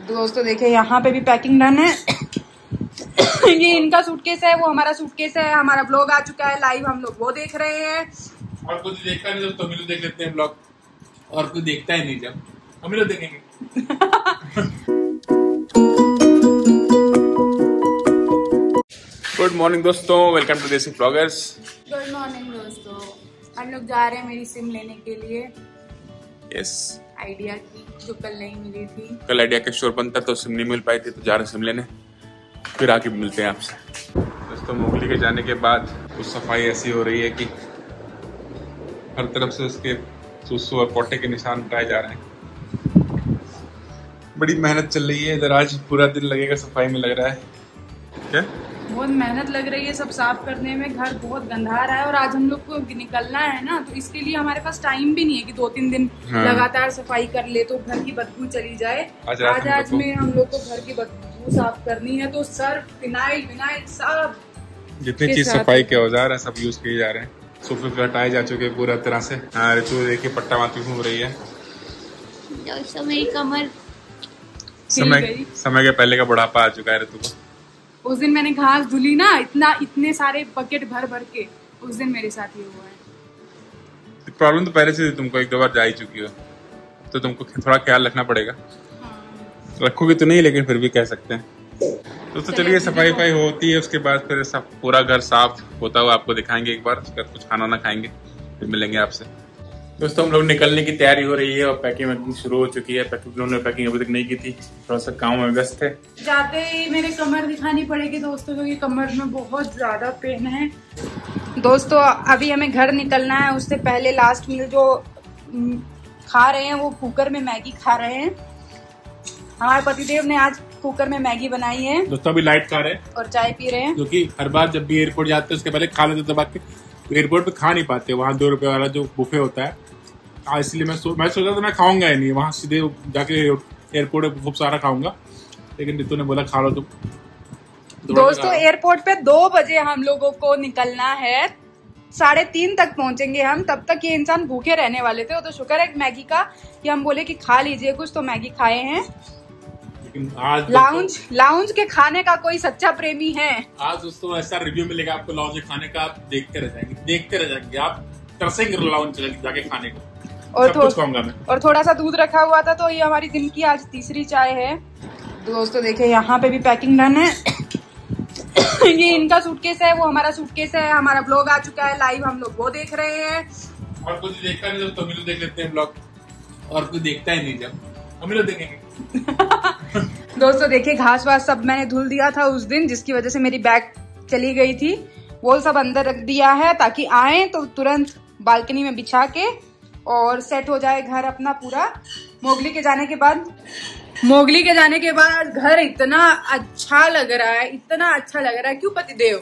दोस्तों देखिए यहाँ पे भी पैकिंग डन है। ये इनका सूटकेस है, वो हमारा सूटकेस है। हमारा ब्लॉग आ चुका है लाइव, हम लोग वो देख रहे हैं। और कुछ देखता नहीं जब, तो हम लोग देख लेते हैं ब्लॉग, और कुछ देखता ही नहीं जब हम लोग देखेंगे। गुड मॉर्निंग दोस्तों, welcome to Desi bloggers. Good morning दोस्तों, हम लोग जा रहे हैं मेरी सिम लेने के लिए। यस, आइडिया की, जो कल नहीं मिली थी। कल आइडिया का शोर बंद था तो सिम नहीं मिल पाई थी, तो जा रहे सिम लेने, फिर आके मिलते हैं आपसे। दोस्तों मोगली के जाने के बाद उस सफाई ऐसी हो रही है कि हर तरफ से उसके सुसु और पोटे के निशान हटाए जा रहे हैं। बड़ी मेहनत चल रही है इधर, आज पूरा दिन लगेगा सफाई में लग रहा है। क्या बहुत मेहनत लग रही है सब साफ करने में। घर बहुत गंदा रहा है और आज हम लोग को निकलना है ना, तो इसके लिए हमारे पास टाइम भी नहीं है कि 2-3 दिन लगातार सफाई कर ले तो घर की बदबू चली जाए। आज में हम लोग को घर की बदबू साफ करनी है, तो सर्फ, फिनाइल सब जितनी चीज सफाई के औजार है सब यूज किए जा रहे हैं। सोफे पे हटाए जा चुके पूरा तरह से। हाँ ऋतु देखिए पट्टा मारती घूम रही है। मेरी कमर समय के पहले का बुढ़ापा आ चुका है ऋतु को। उस दिन मैंने घास धुली ना, इतने सारे बकेट भर भर के, उस दिन मेरे साथ ये हुआ है। प्रॉब्लम तो पहले से तुमको 1-2 बार जा ही चुकी हो, तो तुमको थोड़ा ख्याल रखना पड़ेगा। रखोगे तो नहीं, लेकिन फिर भी कह सकते हैं। तो चलिए सफाई होती है, उसके बाद फिर सब पूरा घर साफ होता हुआ आपको दिखाएंगे एक बार। उसके बाद कुछ खाना ना खाएंगे, फिर मिलेंगे आपसे। दोस्तों हम लोग निकलने की तैयारी हो रही है और पैकिंग वैकिंग शुरू हो चुकी है। पैकिंग अभी तक नहीं की थी, थोड़ा सा काम में व्यस्त है। जाते ही मेरे कमर दिखानी पड़ेगी दोस्तों, क्योंकि कमर में बहुत ज्यादा पेन है। दोस्तों अभी हमें घर निकलना है, उससे पहले लास्ट मील जो खा रहे हैं वो कुकर में मैगी खा रहे हैं। हमारे पतिदेव ने आज कुकर में मैगी बनाई है। दोस्तों अभी लाइट खा रहे हैं और चाय पी रहे हैं, क्योंकि हर बार जब भी एयरपोर्ट जाते हैं उसके पहले खा लेते दबा के। एयरपोर्ट पे खा नहीं पाते, वहाँ 2 रुपए वाला जो बुफे होता है, इसलिए मैं सोचा था मैं खाऊंगा ही नहीं, वहाँ सीधे जाके एयरपोर्ट पे खूब सारा खाऊंगा, लेकिन ऋतु ने बोला खा लो तुम। दोस्तों एयरपोर्ट पे 2 बजे हम लोगों को निकलना है, 3:30 तक पहुंचेंगे हम। तब तक ये इंसान भूखे रहने वाले थे, तो शुक्र है मैगी का कि हम बोले कि खा लीजिए कुछ, तो मैगी खाए हैं। लेकिन आज लाउंज के खाने का कोई सच्चा प्रेमी है। आज दोस्तों ऐसा रिव्यू मिलेगा आपको लाउंज के खाने का, आप देखते रह जाएंगे, आप तरसेंगे लाउंज जाके खाने को। और थोड़ा सा दूध रखा हुआ था, तो ये हमारी दिन की आज तीसरी चाय है। तो दोस्तों देखिए यहाँ पे भी पैकिंग डन है। ये इनका सूटकेस है, वो हमारा सूटकेस है। हमारा ब्लॉग आ चुका है लाइव, हम लोग वो देख रहे हैं। और कुछ देखता नहीं जब, तो हम लोग देख लेते हैं ब्लॉग, और कुछ देखता ही नहीं जब हम लोग देखेंगे। दोस्तों देखिए घास वास सब मैंने धुल दिया था उस दिन, जिसकी वजह से मेरी बैग चली गई थी। वो सब अंदर रख दिया है ताकि आए तो तुरंत बालकनी में बिछा के और सेट हो जाए घर अपना पूरा। मोगली के जाने के बाद घर इतना अच्छा लग रहा है, इतना अच्छा लग रहा है। क्यों पतिदेव?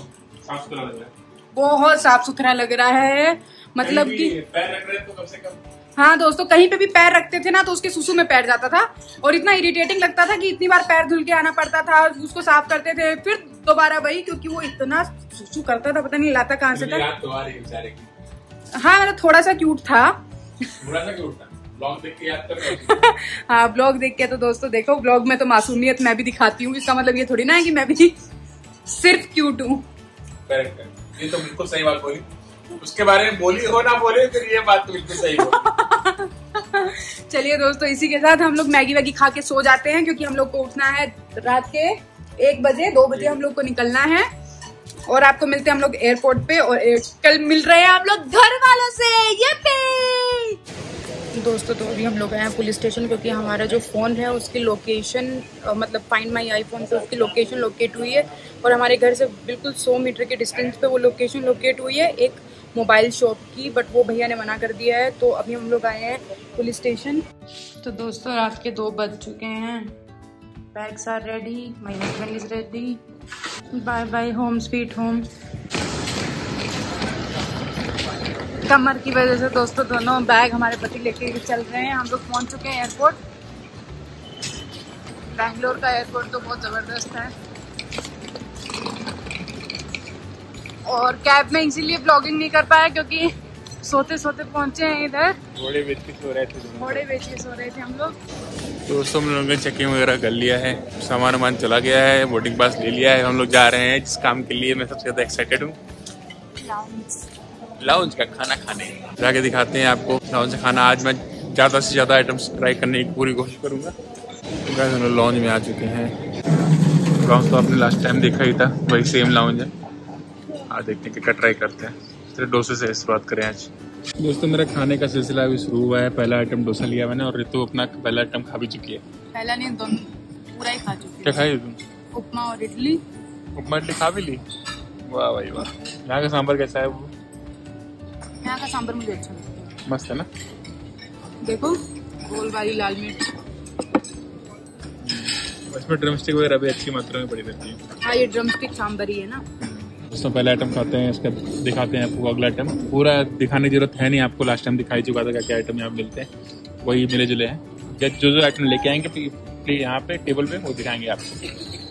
बहुत साफ सुथरा लग रहा है। मतलब कि पैर रख रहे तो कम से कम। हाँ दोस्तों, कहीं पे भी पैर रखते थे ना तो उसके सुसु में पैर जाता था, और इतना इरिटेटिंग लगता था कि इतनी बार पैर धुल के आना पड़ता था। उसको साफ करते थे फिर दोबारा वही, क्योंकि वो इतना सुसु करता था, पता नहीं लाता कहाँ से था। हाँ मतलब थोड़ा सा क्यूट था। ब्लॉग देख के याद कर। हाँ ब्लॉग देख के। तो दोस्तों देखो, ब्लॉग में तो मासूमियत मैं भी दिखाती हूँ, इसका मतलब ये थोड़ी ना है कि मैं भी सिर्फ क्यूट हूँ। ये तो बिल्कुल सही बात बोली, उसके बारे में बोली हो ना बोले, फिर ये बात तो बिल्कुल सही बोली। चलिए दोस्तों इसी के साथ हम लोग मैगी वैगी खा के सो जाते हैं, क्योंकि हम लोग को उठना है रात के 1 बजे, 2 बजे हम लोग को निकलना है। और आपको मिलते हैं हम लोग एयरपोर्ट पे, और कल मिल रहे हैं हम लोग घर वालों से। ये दोस्तों तो अभी हम लोग आए हैं पुलिस स्टेशन, क्योंकि हमारा जो फ़ोन है उसकी लोकेशन, मतलब फाइंड माई आईफोन पे उसकी लोकेशन लोकेट हुई है, और हमारे घर से बिल्कुल 100 मीटर के डिस्टेंस पे वो लोकेशन लोकेट हुई है एक मोबाइल शॉप की, बट वो भैया ने मना कर दिया है। तो अभी हम लोग आए हैं पुलिस स्टेशन। तो दोस्तों रात के 2 बज चुके हैं। Bags are ready, my husband is ready. Bye bye home sweet home. कमर की वजह से दोस्तों दोनों बैग हमारे पति लेके चल रहे हैं। हम लोग पहुंच चुके हैं एयरपोर्ट। बैंगलोर का एयरपोर्ट तो बहुत ज़बरदस्त है, और कैब में इसीलिए ब्लॉगिंग नहीं कर पाया क्योंकि सोते सोते पहुंचे हैं इधर। घोड़े बेच के सो रहे थे हम लोग। दोस्तों हम लोगों ने चेकिंग वगैरह कर लिया है, सामान वामान चला गया है, बोर्डिंग पास ले लिया है। हम लोग जा रहे हैं जिस काम के लिए मैं सबसे ज़्यादा एक्साइटेड हूँ, लाउंज का खाना खाने। जाके दिखाते हैं आपको लाउंज का खाना। आज मैं ज़्यादा से ज़्यादा आइटम्स ट्राई करने की पूरी कोशिश करूँगा। तो गाइस हम लोग लाउंज में आ चुके हैं। लाउंज तो आपने लास्ट टाइम देखा ही था, वही सेम लाउंज है। आज देखते हैं क्या ट्राई करते हैं। सिर्फ डोसे से शुरुआत करें आज। दोस्तों मेरा खाने का सिलसिला अभी शुरू हुआ है। पहला आइटम डोसा लिया मैंने और रितु अपना पहला आइटम खा भी चुकी है। पहला नहीं, दोनों पूरा ही खा चुकी है। क्या खाई तुम? उपमा और इडली। उपमा इडली खा भी ली? वाह भाई वाह। यहाँ का सांभर कैसा है? वो यहाँ का सांभर मुझे अच्छा लगता है। मस्त है ना? देखो गोल वाली लाल मिर्च। इसमें ड्रमस्टिक वगैरह भी अच्छी मात्रा में पड़ी रहती है। हाँ ये ड्रमस्टिक सांभर ही है ना। दोस्तों पहला आइटम खाते हैं, इसका दिखाते हैं आपको अगला आइटम। पूरा दिखाने की जरूरत है नहीं, आपको लास्ट टाइम दिखाई चुका था क्या आइटम यहाँ मिलते हैं, वही मिले जुले हैं। जो आइटम लेके आएंगे यहाँ पे टेबल पे वो दिखाएंगे आपको।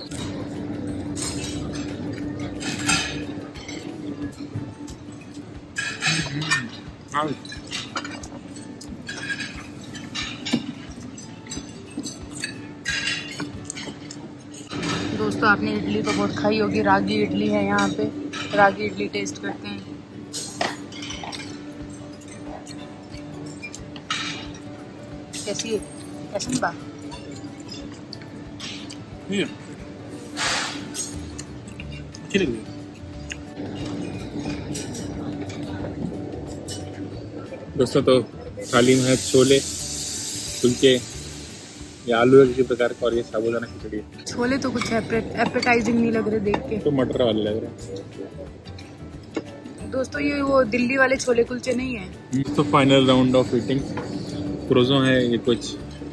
दोस्तों आपने इडली तो बहुत खाई होगी, रागी इडली है यहाँ पे। रागी इडली टेस्ट करते हैं। कैसी है? कैसी बात? अच्छी लग रही है। दोस्तों तो थाली में है छोले कुलचे, ये आलू है किसी प्रकार का और ये साबूदाना खिचड़ी है। छोले तो कुछ एपेटाइजिंग नहीं लग रहे देख के, तो मटर वाले लग रहे हैं। दोस्तों ये वो दिल्ली वाले छोले कुलचे नहीं है। तो फाइनल राउंड ऑफ ईटिंग। क्रोज़ो है ये, कुछ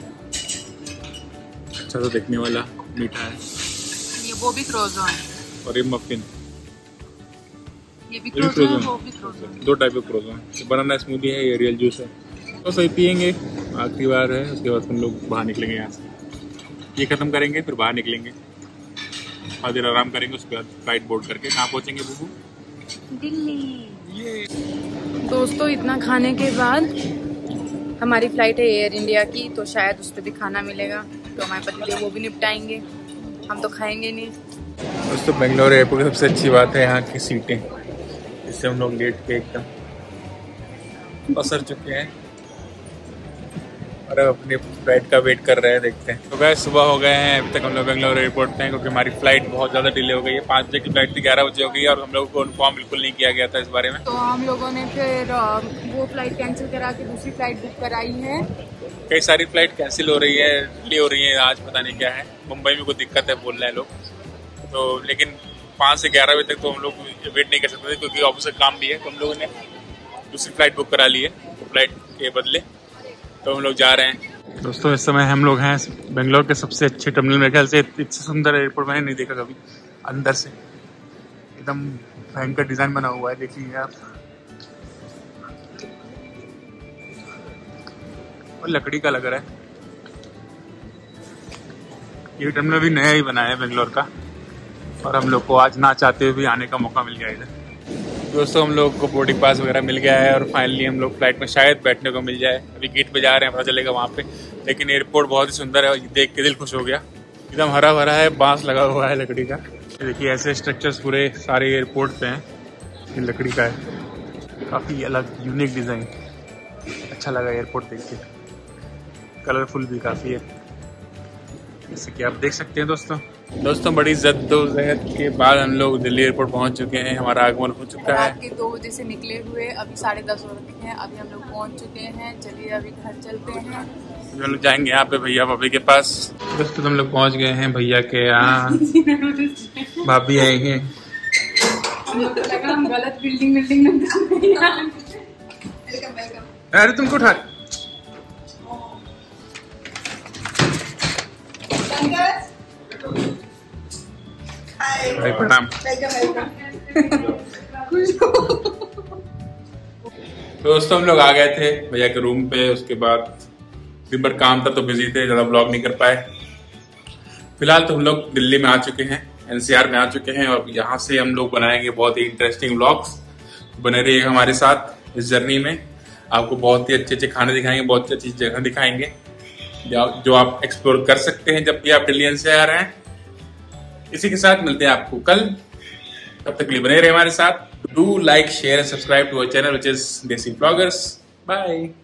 अच्छा सा देखने वाला मीठा है। ये वो भी क्रोज़ो है और ये मफिन, ये भी क्रोज़ो है, वो भी क्रोज़ो है। दो टाइप के क्रोज़ो हैं। बनाना स्मूदी है, ये रियल जूस है। तो सही पियेंगे, आखिरी बार है, उसके बाद हम लोग बाहर निकलेंगे यहाँ से। ये ख़त्म करेंगे फिर बाहर निकलेंगे, थोड़ा देर आराम करेंगे, उसके बाद फ्लाइट बोर्ड करके कहाँ पहुँचेंगे बुबू? दिल्ली। दोस्तों इतना खाने के बाद हमारी फ्लाइट है एयर इंडिया की, तो शायद उस पर भी खाना मिलेगा, तो हमारे पतिदेव वो भी निपटाएंगे, हम तो खाएंगे नहीं। दोस्तों बेंगलोर एयरपोर्ट की सबसे अच्छी बात है यहाँ की सीटें, जिससे हम लोग लेट के एकदम पसर चुके हैं और अब अपनी फ्लाइट का वेट कर रहे हैं, देखते हैं। तो गैस सुबह हो गए हैं, अभी तक हम लोग बेंगलोर एयरपोर्ट पे हैं, क्योंकि हमारी फ्लाइट बहुत ज़्यादा डिले हो गई है। 5 बजे की फ्लाइट थी, 11 बजे हो गई और हम लोगों को इन्फॉर्म बिल्कुल नहीं किया गया था इस बारे में। तो हम लोगों ने फिर वो फ्लाइट कैंसिल करा के दूसरी फ्लाइट बुक कराई है। कई सारी फ्लाइट कैंसिल हो रही है, डिले हो रही है, आज पता नहीं क्या है। मुंबई में कोई दिक्कत है बोल रहे हैं लोग, तो लेकिन 5 से 11 बजे तक तो हम लोग वेट नहीं कर सकते थे, क्योंकि ऑफिस का काम भी है। तो हम लोगों ने दूसरी फ्लाइट बुक करा ली है फ्लाइट के बदले, तो हम लोग जा रहे हैं। दोस्तों इस समय हम लोग हैं बेंगलोर के सबसे अच्छे टर्मिनल, मेरे ख्याल से इतने सुंदर एयरपोर्ट मैंने नहीं देखा कभी। अंदर से एकदम भयंकर डिजाइन बना हुआ है, देखिए आप, और लकड़ी का लग रहा है। ये टर्मिनल भी नया ही बना है बेंगलोर का, और हम लोग को आज ना चाहते हुए भी आने का मौका मिल गया इधर। दोस्तों हम लोग को बोर्डिंग पास वगैरह मिल गया है और फाइनली हम लोग फ्लाइट में शायद बैठने को मिल जाए। अभी गेट पे जा रहे हैं, पता चलेगा वहाँ पे। लेकिन एयरपोर्ट बहुत ही सुंदर है, देख के दिल खुश हो गया। एकदम हरा भरा है, बांस लगा हुआ है लकड़ी का। देखिए ऐसे स्ट्रक्चर्स पूरे सारे एयरपोर्ट पे हैं, ये लकड़ी का है, काफ़ी अलग यूनिक डिज़ाइन। अच्छा लगा एयरपोर्ट देख के, कलरफुल भी काफ़ी है, जैसे कि आप देख सकते हैं। दोस्तों बड़ी जद्दोजहद के बाद हम लोग दिल्ली एयरपोर्ट पहुंच चुके हैं, हमारा आगमन हो चुका है। रात के 2 बजे से निकले हुए, अभी 10:30 हो रखे हैं, अभी हम लोग पहुंच चुके हैं। चलिए अभी घर चलते हैं। हम लोग जाएंगे यहाँ पे भैया भाभी के पास। दोस्तों हम लोग पहुंच गए हैं भैया के यहाँ, भाभी आएंगे। हम गलत बिल्डिंग में अरे तुमको उठा भाई प्रणाम। दोस्तों हम लोग आ गए थे भैया के रूम पे, उसके बाद दिन भर काम था तो बिजी थे, ज़्यादा ब्लॉग नहीं कर पाए। फिलहाल तो हम लोग दिल्ली में आ चुके हैं, NCR में आ चुके हैं, और यहाँ से हम लोग बनाएंगे बहुत ही इंटरेस्टिंग ब्लॉग्स। बने रहिए हमारे साथ इस जर्नी में, आपको बहुत ही अच्छे अच्छे खाने दिखाएंगे, बहुत अच्छी अच्छी जगह दिखाएंगे। जो आप एक्सप्लोर कर सकते हैं जब भी आप दिल्ली एनसीआर आए। इसी के साथ मिलते हैं आपको कल, तब तक के लिए बने रहे हमारे साथ। Do like share and subscribe to our channel which is Desi vloggers. Bye.